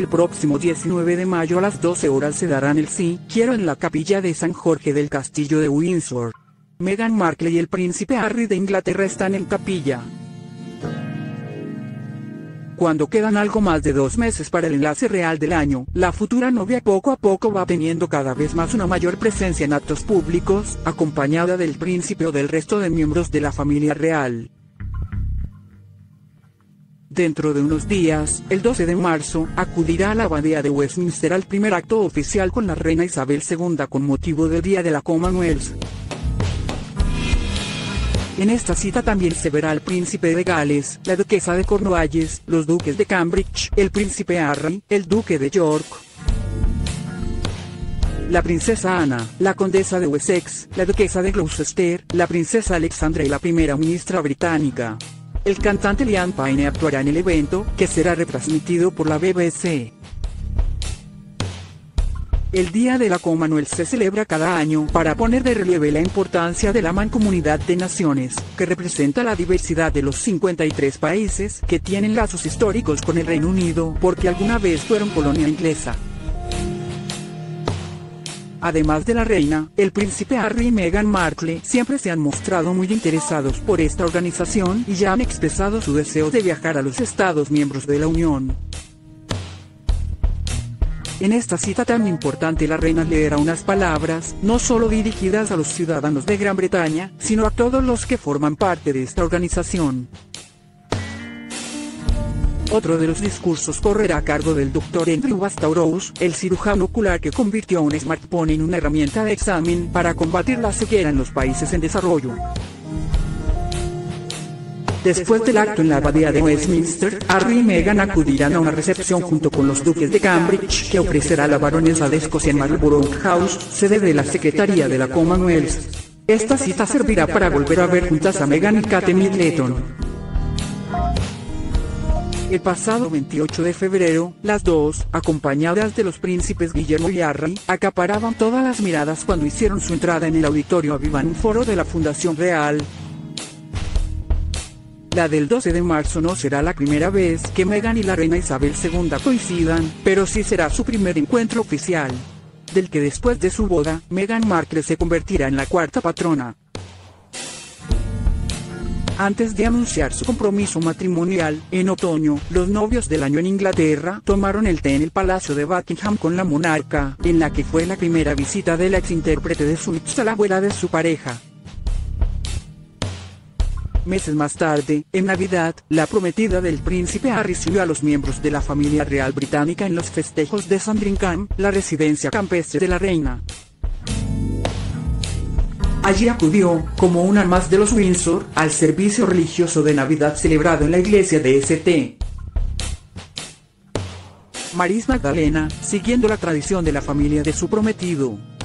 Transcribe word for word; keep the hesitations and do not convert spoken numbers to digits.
el próximo diecinueve de mayo a las doce horas se darán el sí quiero en la capilla de San Jorge del Castillo de Windsor. Meghan Markle y el príncipe Harry de Inglaterra están en capilla. Cuando quedan algo más de dos meses para el enlace real del año, la futura novia poco a poco va teniendo cada vez más una mayor presencia en actos públicos, acompañada del príncipe o del resto de miembros de la familia real. Dentro de unos días, el doce de marzo, acudirá a la abadía de Westminster al primer acto oficial con la reina Isabel segunda con motivo del Día de la Commonwealth. En esta cita también se verá al príncipe de Gales, la duquesa de Cornualles, los duques de Cambridge, el príncipe Harry, el duque de York, la princesa Ana, la condesa de Wessex, la duquesa de Gloucester, la princesa Alexandra y la primera ministra británica. El cantante Liam Payne actuará en el evento, que será retransmitido por la B B C. El Día de la Commonwealth se celebra cada año para poner de relieve la importancia de la Mancomunidad de Naciones, que representa la diversidad de los cincuenta y tres países que tienen lazos históricos con el Reino Unido porque alguna vez fueron colonia inglesa. Además de la reina, el príncipe Harry y Meghan Markle siempre se han mostrado muy interesados por esta organización y ya han expresado su deseo de viajar a los Estados miembros de la Unión. En esta cita tan importante la reina leerá unas palabras, no solo dirigidas a los ciudadanos de Gran Bretaña, sino a todos los que forman parte de esta organización. Otro de los discursos correrá a cargo del doctor Andrew Bastaurous, el cirujano ocular que convirtió un smartphone en una herramienta de examen para combatir la ceguera en los países en desarrollo. Después del acto en la abadía de Westminster, Harry y Meghan acudirán a una recepción junto con los duques de Cambridge que ofrecerá la baronesa de Escocia en Marlborough House, sede de la Secretaría de la Commonwealth. Esta cita servirá para volver a ver juntas a Meghan y Kate Middleton. El pasado veintiocho de febrero, las dos, acompañadas de los príncipes Guillermo y Harry, acaparaban todas las miradas cuando hicieron su entrada en el auditorio Aviva en un foro de la Fundación Real. La del doce de marzo no será la primera vez que Meghan y la reina Isabel segunda coincidan, pero sí será su primer encuentro oficial, del que después de su boda, Meghan Markle se convertirá en la cuarta patrona. Antes de anunciar su compromiso matrimonial, en otoño, los novios del año en Inglaterra tomaron el té en el Palacio de Buckingham con la monarca, en la que fue la primera visita de la exintérprete de Suits a la abuela de su pareja. Meses más tarde, en Navidad, la prometida del príncipe Harry recibió a los miembros de la familia real británica en los festejos de Sandringham, la residencia campestre de la reina. Allí acudió, como una más de los Windsor, al servicio religioso de Navidad celebrado en la iglesia de St Mary's Magdalena, siguiendo la tradición de la familia de su prometido.